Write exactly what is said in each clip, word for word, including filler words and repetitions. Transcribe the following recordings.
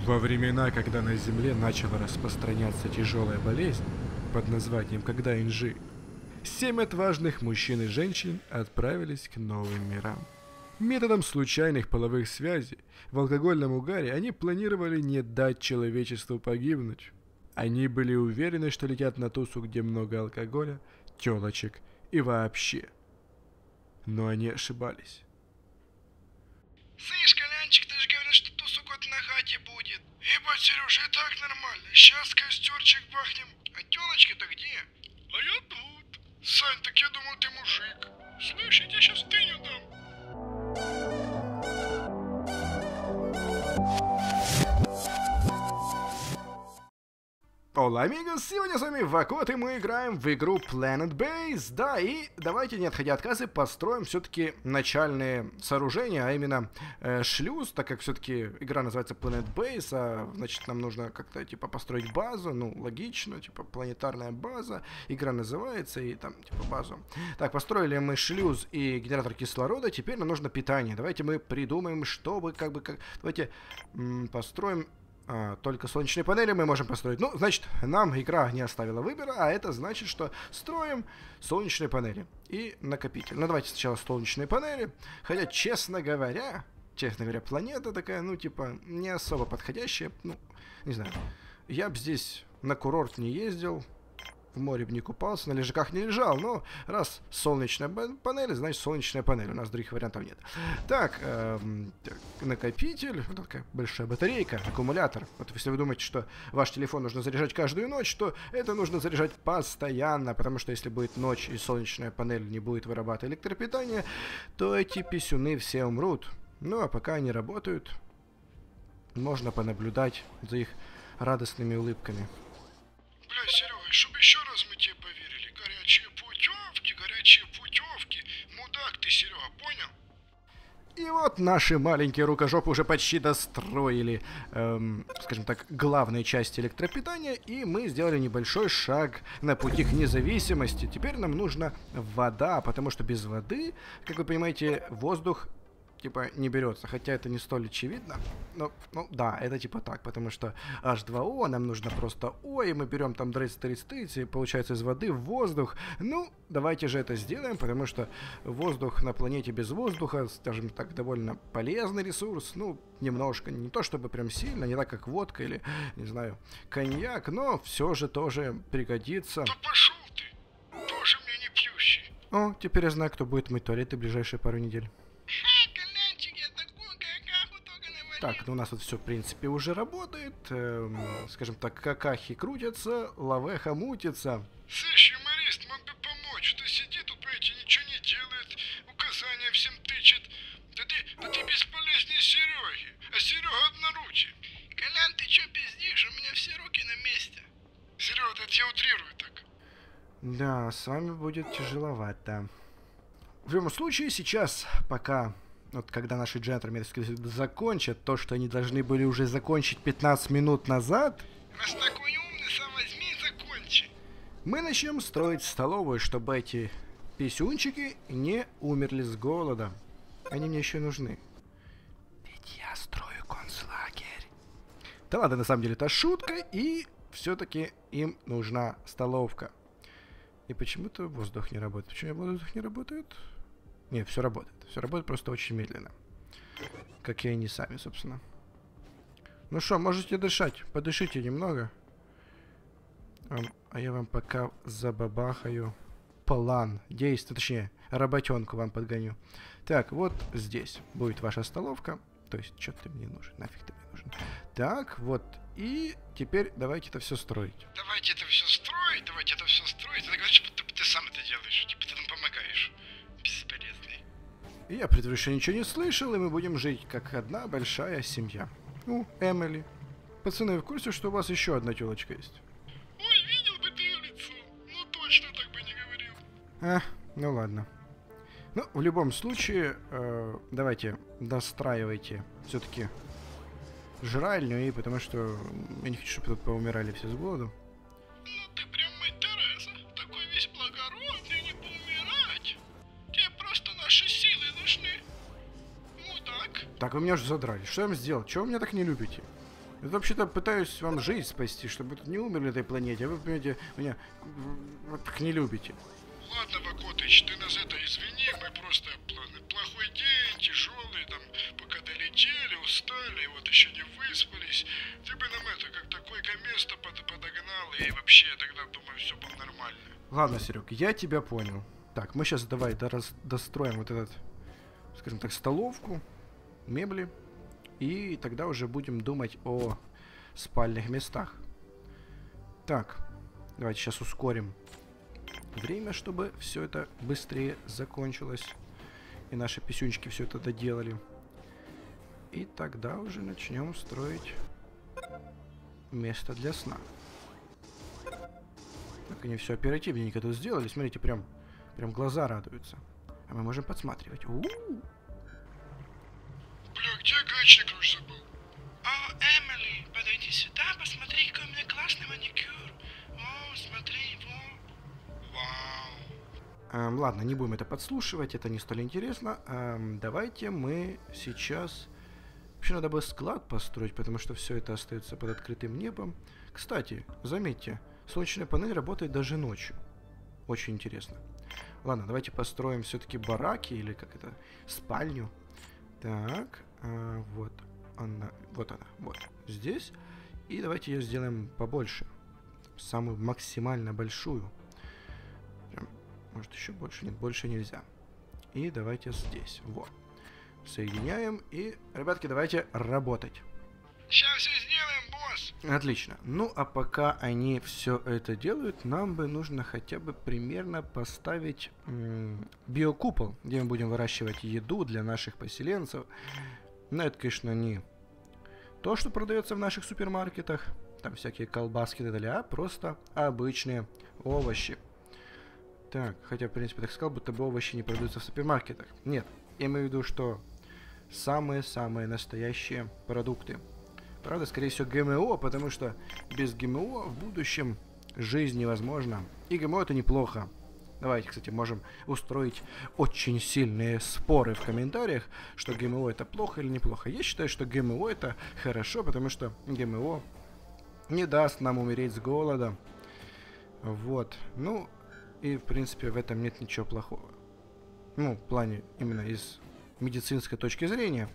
Во времена, когда на Земле начала распространяться тяжелая болезнь под названием «Когда Инжи», семь отважных мужчин и женщин отправились к новым мирам. Методом случайных половых связей в алкогольном угаре они планировали не дать человечеству погибнуть. Они были уверены, что летят на тусу, где много алкоголя, тёлочек и вообще. Но они ошибались. Слышь, Колянчик, ты же говорил, что тусу год на хате будет. Ебать, Серёж, и так нормально. Сейчас костерчик бахнем. А тёлочка-то где? А я тут. Сань, так я думал, ты мужик. Слышь, я тебе сейчас тыню дам. Ола, амигос, сегодня с вами Вакот, и мы играем в игру Planet Base. Да, и давайте, не отходя от кассы, построим все-таки начальные сооружения, а именно э, шлюз, так как все-таки игра называется Planet Base, а значит нам нужно как-то типа построить базу, ну, логично, типа планетарная база, игра называется, и там типа базу. Так, построили мы шлюз и генератор кислорода, теперь нам нужно питание. Давайте мы придумаем, чтобы как бы, как... давайте м, построим... А, только солнечные панели мы можем построить. Ну, значит, нам игра не оставила выбора, а это значит, что строим солнечные панели и накопитель. Ну, давайте сначала солнечные панели. Хотя, честно говоря, честно говоря, планета такая, ну, типа, не особо подходящая. Ну, не знаю. Я бы здесь на курорт не ездил, в море бы не купался, на лежаках не лежал, но раз солнечная панель, значит солнечная панель, у нас других вариантов нет. Так, эм, так накопитель, вот такая большая батарейка, аккумулятор. Вот если вы думаете, что ваш телефон нужно заряжать каждую ночь, то это нужно заряжать постоянно, потому что если будет ночь и солнечная панель не будет вырабатывать электропитание, то эти писюны все умрут. Ну а пока они работают, можно понаблюдать за их радостными улыбками. Бля, Серега, чтоб еще раз мы тебе поверили. Горячие путевки, горячие путевки. Мудак ты, Серега, понял? И вот наши маленькие рукожопы уже почти достроили, эм, скажем так, главные части электропитания, и мы сделали небольшой шаг на пути к независимости. Теперь нам нужна вода, потому что без воды, как вы понимаете, воздух типа не берется, хотя это не столь очевидно. Но, ну да, это типа так, потому что эйч два о нам нужно просто О, и мы берем там дрыц-тырц-тырц, и получается из воды в воздух. Ну, давайте же это сделаем, потому что воздух на планете без воздуха, скажем так, довольно полезный ресурс. Ну, немножко, не то чтобы прям сильно, не так как водка или, не знаю, коньяк, но все же тоже пригодится. Да пошел ты, тоже мне не пьющий. О, теперь я знаю, кто будет мыть туалеты в ближайшие пару недель. Так, ну у нас вот все, в принципе, уже работает. Эм, скажем так, какахи крутятся, лавеха мутится. Слышь, юморист, мог бы помочь. Ты сидит тут, блядь, и ничего не делает. Указания всем тычет. Да ты, да ты бесполезнее Сереги. А Серега одноручий. Колян, ты чё пиздишь? У меня все руки на месте. Серега, это я утрирую так. Да, с вами будет тяжеловато. В любом случае, сейчас, пока... Вот когда наши джентльмены закончат то, что они должны были уже закончить пятнадцать минут назад, раз такой умный, сам возьми и закончи. Мы начнем строить столовую, чтобы эти писюнчики не умерли с голода. Они мне еще нужны. Ведь я строю концлагерь. Да ладно, на самом деле это шутка, и все-таки им нужна столовка. И почему-то воздух не работает. Почему воздух не работает? Нет, все работает. Все работает просто очень медленно. Как и они сами, собственно. Ну что, можете дышать. Подышите немного. А, а я вам пока забабахаю план действия. Точнее, работенку вам подгоню. Так, вот здесь будет ваша столовка. То есть, что ты мне нужен? Нафиг ты мне нужен? Так, вот. И теперь давайте это все строить. Давайте это все строить, давайте это все строить. Ты говоришь, что ты, ты сам это делаешь. Типа ты нам помогаешь. Бесполезный. И я предыдущий ничего не слышал, и мы будем жить как одна большая семья. Ну, Эмили. Пацаны, вы в курсе, что у вас еще одна телочка есть? Ой, видел бы ты ее лицо. Ну точно так бы не говорил. А, ну ладно. Ну, в любом случае, э, давайте достраивайте все-таки жральню, и потому что я не хочу, чтобы тут поумирали все с голоду. Ну ты прям мать Тереза. Такой весь благородный, не поумирать. Тебе просто наши силы нужны. Мудак. Так, вы меня уже задрали. Что я вам сделал? Чего вы меня так не любите? Я вообще-то пытаюсь вам жизнь спасти, чтобы вы тут не умерли на этой планете, а вы, понимаете, меня вот так не любите. Ладно, Вакотыч, ты нас это извини, мы просто плохой день, тяжелый, там, пока долетели, устали, вот еще не выспались. Ты бы нам это, как такое место под, подогнал, и вообще тогда, думаю, все было нормально. Ладно, Серег, я тебя понял. Так, мы сейчас давай дорас, достроим вот этот, скажем так, столовку, мебели. И тогда уже будем думать о спальных местах. Так, давайте сейчас ускорим время, чтобы все это быстрее закончилось. И наши писюнчики все это доделали. И тогда уже начнем строить место для сна. Так, они все оперативненько тут сделали. Смотрите, прям, прям глаза радуются. А мы можем подсматривать. У-у-у. Бля, где гаечный ключ забыл? О, Эмили, подойди сюда, посмотри, какой у меня классный маникюр. О, смотри, во. Вау. Эм, ладно, не будем это подслушивать, это не столь интересно. Эм, давайте мы сейчас... Вообще надо бы склад построить, потому что все это остается под открытым небом. Кстати, заметьте, солнечная панель работает даже ночью. Очень интересно. Ладно, давайте построим все-таки бараки, или как это, спальню. Так, а, вот она, вот она, вот здесь. И давайте ее сделаем побольше. Самую максимально большую. Прям, может, еще больше? Нет, больше нельзя. И давайте здесь, вот. Соединяем и, ребятки, давайте работать. Сейчас все сделаем, босс. Отлично. Ну, а пока они все это делают, нам бы нужно хотя бы примерно поставить м- биокупол, где мы будем выращивать еду для наших поселенцев. Но это, конечно, не то, что продается в наших супермаркетах, там всякие колбаски и так далее, а просто обычные овощи. Так, хотя, в принципе, так сказал, будто бы овощи не продаются в супермаркетах. Нет, я имею в виду, что самые-самые настоящие продукты. Правда, скорее всего, ГМО, потому что без ГМО в будущем жизнь невозможна. И ГМО это неплохо. Давайте, кстати, можем устроить очень сильные споры в комментариях, что ГМО это плохо или неплохо. Я считаю, что ГМО это хорошо, потому что ГМО не даст нам умереть с голода. Вот. Ну, и в принципе в этом нет ничего плохого. Ну, в плане именно из медицинской точки зрения.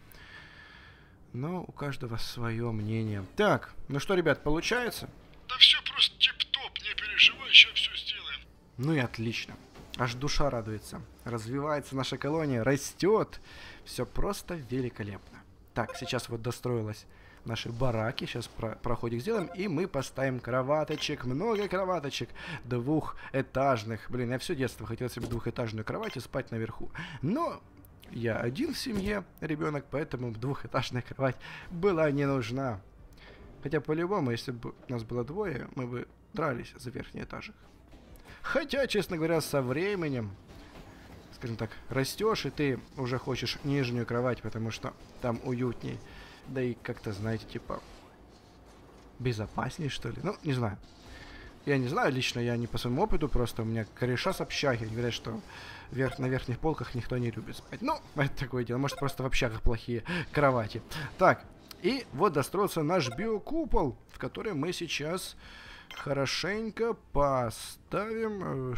Но у каждого свое мнение. Так, ну что, ребят, получается? Да все просто тип-топ, не переживай, сейчас все сделаем. Ну и отлично. Аж душа радуется. Развивается наша колония, растет. Все просто великолепно. Так, сейчас вот достроилась наши бараки. Сейчас про проходик сделаем. И мы поставим кроваточек. Много кроваточек. Двухэтажных. Блин, я все детство хотел себе двухэтажную кровать и спать наверху. Но я один в семье, ребенок, поэтому двухэтажная кровать была не нужна. Хотя по-любому, если бы нас было двое, мы бы дрались за верхний этажик. Хотя, честно говоря, со временем, скажем так, растешь, и ты уже хочешь нижнюю кровать, потому что там уютней. Да и как-то, знаете, типа, безопасней, что ли. Ну, не знаю. Я не знаю, лично я не по своему опыту, просто у меня кореша с общаги говорят, что верх, на верхних полках никто не любит спать. Ну, это такое дело. Может, просто в общагах плохие кровати. Так, и вот достроился наш биокупол, в который мы сейчас хорошенько поставим...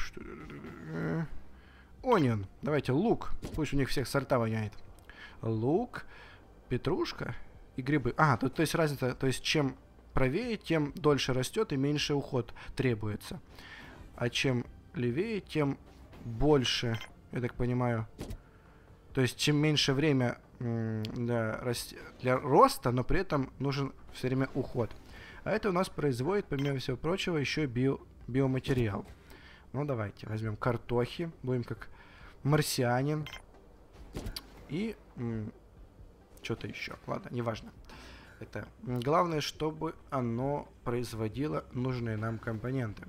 Онион. Давайте лук. Пусть у них всех сорта воняет. Лук, петрушка и грибы. А, тут то есть разница, то есть чем правее, тем дольше растет и меньше уход требуется. А чем левее, тем больше, я так понимаю. То есть чем меньше время для, раст... для роста, но при этом нужен все время уход. А это у нас производит, помимо всего прочего, еще био... биоматериал. Ну, давайте возьмем картохи, будем как марсианин. И что-то еще. Ладно, неважно. Это главное, чтобы оно производило нужные нам компоненты.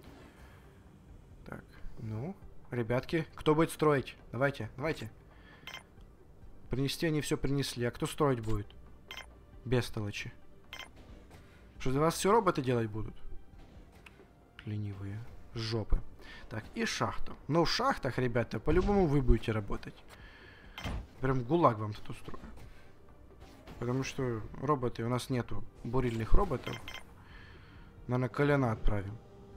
Так, ну, ребятки, кто будет строить? Давайте, давайте. Принести они все принесли. А кто строить будет? Бестолочи. Что, для вас все роботы делать будут? Ленивые жопы. Так, и шахту. Но в шахтах, ребята, по-любому вы будете работать. Прям гулаг вам тут устрою. Потому что роботы, у нас нету бурильных роботов. Наверное, Коляна отправим.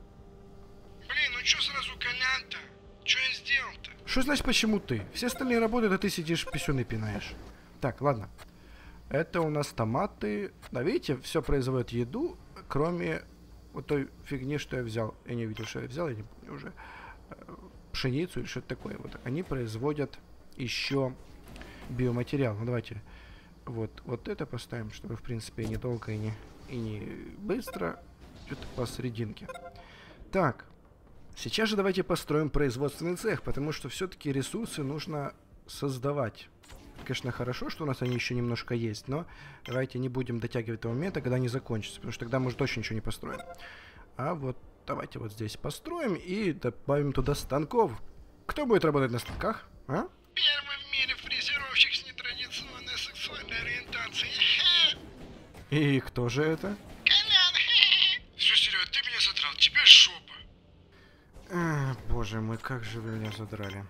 Блин, ну чё сразу Колян-то? Чё я сделал-то? Что значит, почему ты? Все остальные работают, а ты сидишь, писюны пинаешь. Так, ладно. Это у нас томаты. Да, видите, все производит еду, кроме вот той фигни, что я взял. Я не видел, что я взял, я не помню уже. Пшеницу или что-то такое. Вот они производят еще биоматериал. Ну давайте вот, вот это поставим, чтобы в принципе недолго и не, и не быстро. Что-то посерединке. Так. Сейчас же давайте построим производственный цех, потому что все-таки ресурсы нужно создавать. Конечно, хорошо, что у нас они еще немножко есть, но давайте не будем дотягивать до момента, когда они закончатся, потому что тогда мы точно ничего не построим. А вот давайте вот здесь построим и добавим туда станков. Кто будет работать на станках? А? Первый в мире фрезеровщик с нетрадиционной сексуальной ориентацией. И кто же это? Колян. Все, Серега, ты меня задрал, тебе шопа. А, боже мой, как же вы меня задрали.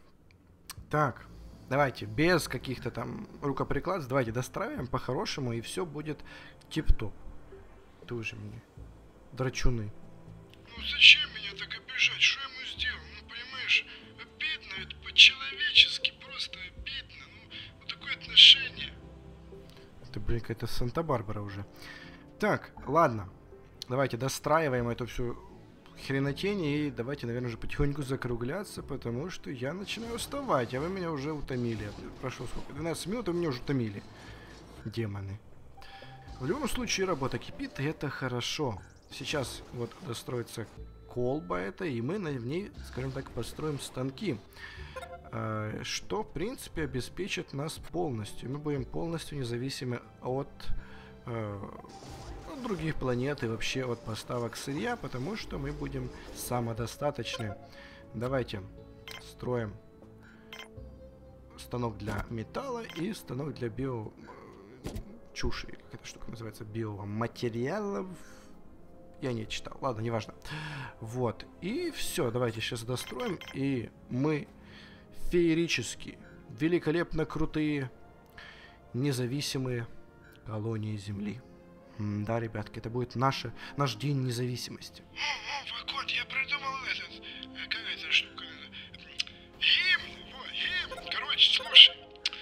Так, давайте, без каких-то там рукоприкладств, давайте достраиваем по-хорошему, и все будет тип-топ. Ты уже мне. Драчуны. Ну зачем меня так обижать? Что я ему сделал? Ну понимаешь, обидно, это по-человечески, просто обидно. Ну, вот такое отношение. Это, блин, какая-то Санта-Барбара уже. Так, ладно. Давайте достраиваем эту всю хренотень и давайте, наверное, уже потихоньку закругляться, потому что я начинаю уставать, а вы меня уже утомили. Прошло сколько? двенадцать минут, а вы меня уже утомили. Демоны. В любом случае, работа кипит, и это хорошо. Сейчас вот достроится колба эта, и мы на в ней, скажем так, построим станки. Э, что, в принципе, обеспечит нас полностью. Мы будем полностью независимы от... Э, других планет и вообще от поставок сырья, потому что мы будем самодостаточны. Давайте строим станок для металла и станок для био... чуши, как эта штука называется, биоматериалов. Я не читал, ладно, неважно. Вот, и все, давайте сейчас достроим, и мы феерически, великолепно крутые, независимые колонии Земли. Да, ребятки, это будет наша, наш день независимости. О, о, Вакот, я придумал этот, э, как эта штука, гимн, вот, гимн, короче, слушай.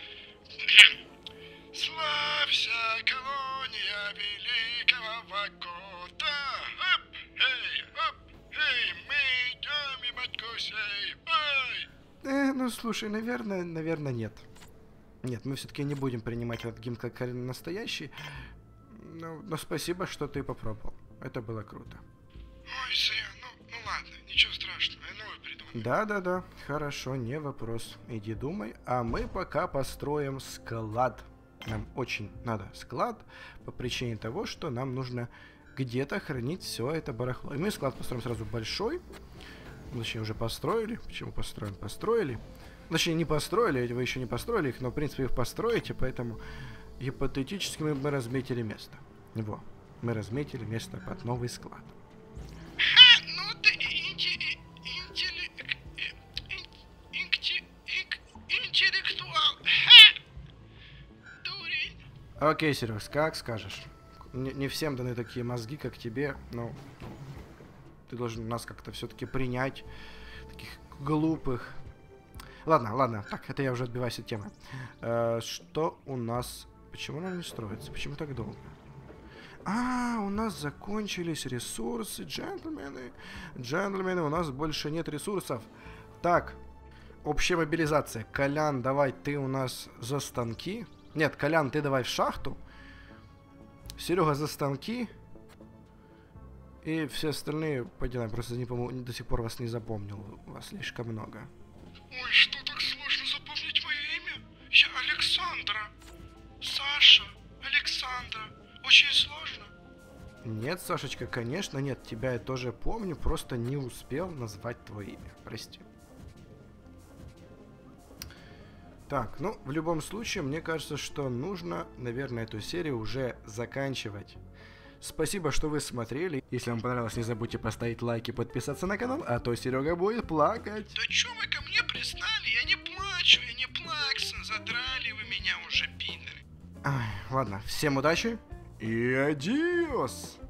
Славься, колония великого Вакота, оп, эй, оп, эй, мы идем и батькусей, ой. Э, ну, слушай, наверное, наверное, нет. Нет, мы все-таки не будем принимать этот гимн как настоящий. Ну, но спасибо, что ты попробовал. Это было круто. Ой, Сая, ну, ну ладно, ничего страшного, я новый придумал. Да-да-да, хорошо, не вопрос. Иди думай. А мы пока построим склад. Нам очень надо склад по причине того, что нам нужно где-то хранить все это барахло. И мы склад построим сразу большой. Точнее, уже построили. Почему построим? Построили. Точнее, не построили, вы еще не построили их, но, в принципе, их построите, поэтому гипотетически мы, мы разметили место. Во, мы разметили место под новый склад. Ха, ну ты инти... интеллек... инти... интеллектуал. Ха! Дурень. Окей, Серег, как скажешь. Не, не всем даны такие мозги, как тебе, но ты должен нас как-то все-таки принять, таких глупых. Ладно, ладно, так, это я уже отбиваюсь от темы. Э, что у нас... Почему она не строится? Почему так долго? А, у нас закончились ресурсы, джентльмены. Джентльмены, у нас больше нет ресурсов. Так, общая мобилизация. Колян, давай ты у нас за станки. Нет, Колян, ты давай в шахту. Серега за станки. И все остальные по делам. Просто не помню, до сих пор вас не запомнил. Вас слишком много. Ой, что так сложно запомнить мое имя? Я Александра. Саша, Александра. Очень сложно. Нет, Сашечка, конечно, нет. Тебя я тоже помню, просто не успел назвать твое имя. Прости. Так, ну, в любом случае, мне кажется, что нужно, наверное, эту серию уже заканчивать. Спасибо, что вы смотрели. Если вам понравилось, не забудьте поставить лайк и подписаться на канал, а то Серега будет плакать. Да чё вы ко мне пристали? Я не плачу, я не плакса. Задрали вы меня уже, пидоры. Ай, ладно, всем удачи и адиос!